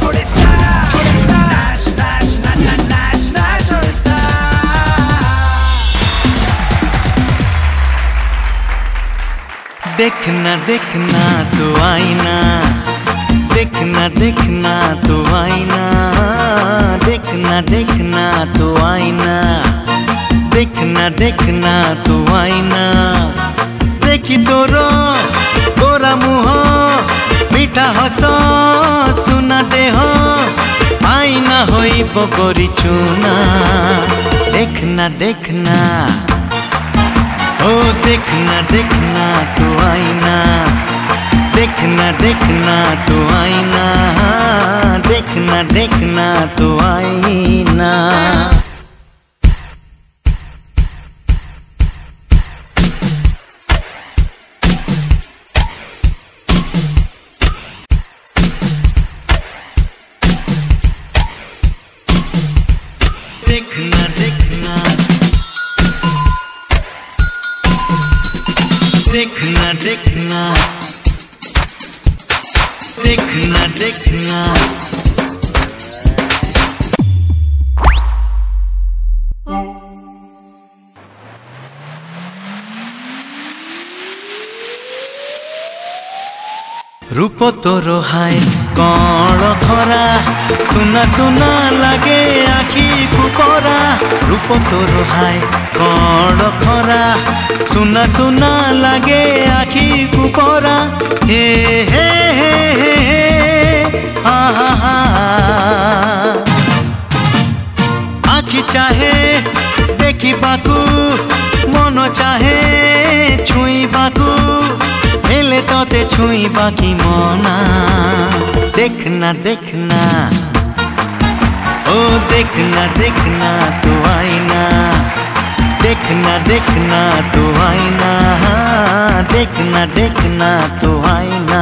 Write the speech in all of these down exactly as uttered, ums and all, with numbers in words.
ओडिशा ओडिशा नाच नाच नाच नाच नाच ओडिशा देखना देखना तो आईना देखना देखना तो आईना देखना देखना तो आईना देखना देखना तो आईना देखी तोर गोरा मुह मीठा हस सुना देह आईना होइब करी चुना देखना देखना ओ देखना देखना तो आईना देखना देखना तो आईना देखना देखना तो आईना देखना देखना देखना देखना देखना देखना रूप तोर हाय कण खरा सुना सुना लागे आखि कुपरा रूप तोर हाय कण खरा सुना सुना लागे आखि कुपरा हे हे हे हे हे हा हा हा आखि चाहे देखी बाकू मन चाहे छुई बाकू हेले तोते छुई बाकी मना देखना देखना ओ देखना देखना तो आईना देखना देखना तो आईना देखना देखना तो आईना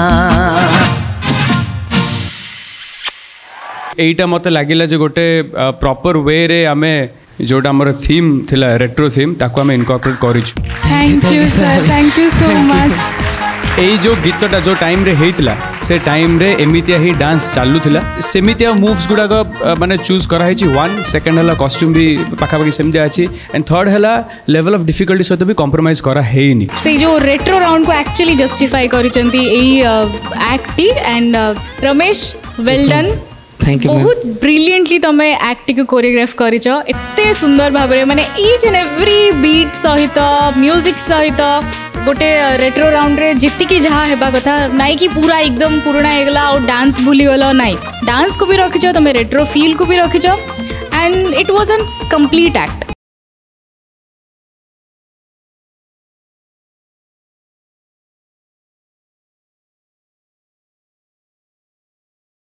एटा मत लगिला जे गोटे प्रॉपर वे रे आमे जोटा हमर थीम थिला रेट्रो थीम ताको आमे इनकॉर्पोरेट करिछु। Thank you sir thank you so much. यही जो गीतटा जो टाइम रे हेइतला से टाइम रे एमितिया ही डांस चालू थिला सेमितिया मूव्स गुडा को माने चूज करा है छी वन सेकंड हला कॉस्ट्यूम भी पाखा पाखी सेमदिया अछि एंड थर्ड हला लेवल ऑफ डिफिकल्टी सहित भी कॉम्प्रोमाइज करा हेइनी से जो रेट्रो राउंड को एक्चुअली जस्टिफाई करिसंती एई act and Ramesh well done thank you बहुत ब्रिलियंटली तमे एक्ट को कोरियोग्राफ करिछ एते सुंदर भाबरे माने ईच एंड एवरी बीट सहित म्यूजिक सहित गोटे रेट्रो राउंड रे जिति की जहाँ हेबा कथा नाई कि पूरा एकदम पुराना हेगला और डांस भूली गला नाई डांस को भी रखिछ तमे रेट्रो फील को भी रखिछ and it was an complete act